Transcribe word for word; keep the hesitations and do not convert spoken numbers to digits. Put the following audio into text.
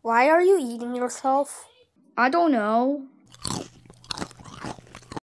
Why are you eating yourself? I don't know.